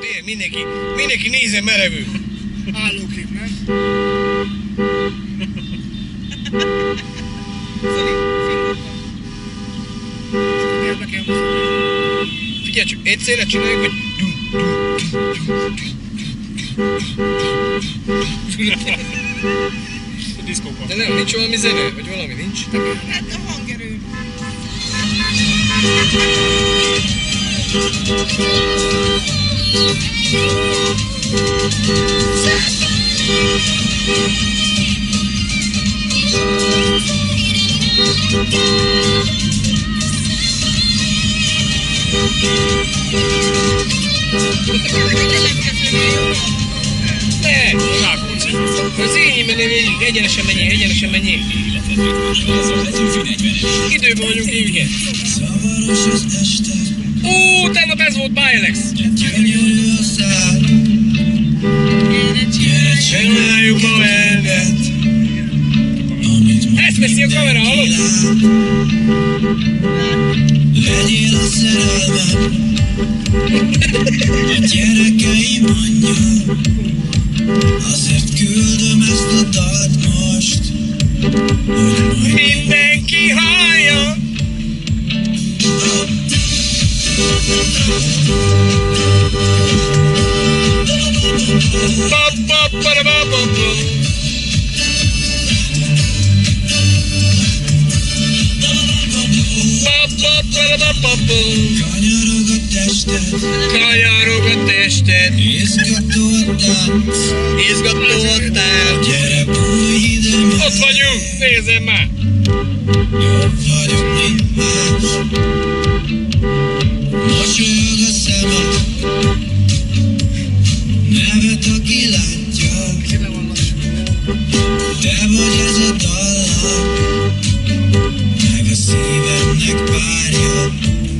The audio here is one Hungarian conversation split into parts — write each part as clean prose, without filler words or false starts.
Tényleg, mindenki nézzen merevő. Állókép, nem? Zoli, fingottam. Figyelj csak, egyszerre csináljuk, hogy... A diszkóban. De nem, nincs valami zene? Vagy valami nincs? Hát a hangerő. Ne! Az én menni végig, egyenesen menjél. Időben vagyunk évige. Ó, tegnap ez volt Bilex. Csináljuk ma rendet. Ezt veszi a kamera, hallod? Legyél a szerelmem, a gyerekeim anyja. Azért küldöm ezt a dalt most, hogy mindenki hallja. Kanyarog a tested, izgató a tánc. gyere bújj ide, mert Ott vagyunk, nézzem már. jobb vagyok, mint más. Mosolyog a szemem, nevet, aki látja. Te vagy ez a dallam, meg a szívemnek párja.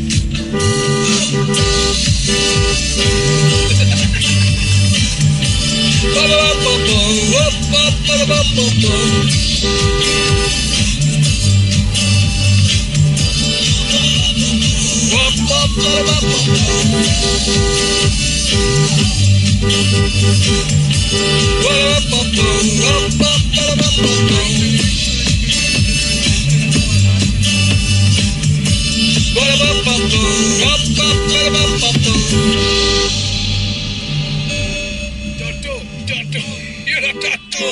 Jön a tattoo!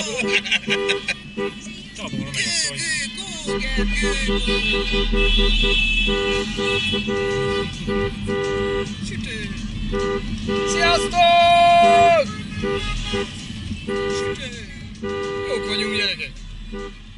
Tabóra meg a szó. Sütő. Sziasztok! Sütő. Jók vagyunk, gyerekek!